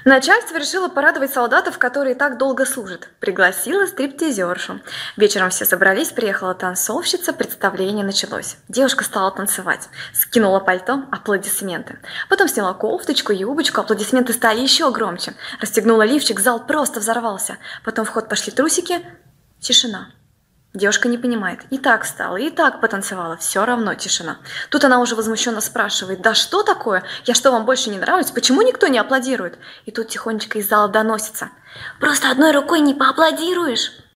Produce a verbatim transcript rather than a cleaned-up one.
Начальство решило порадовать солдатов, которые так долго служат. Пригласило стриптизершу. Вечером все собрались, приехала танцовщица, представление началось. Девушка стала танцевать. Скинула пальто, аплодисменты. Потом сняла кофточку, юбочку, аплодисменты стали еще громче. Расстегнула лифчик, зал просто взорвался. Потом в ход пошли трусики. Тишина. Девушка не понимает. И так встала, и так потанцевала. Все равно тишина. Тут она уже возмущенно спрашивает: да что такое? Я что, вам больше не нравлюсь? Почему никто не аплодирует? И тут тихонечко из зала доносится: просто одной рукой не поаплодируешь.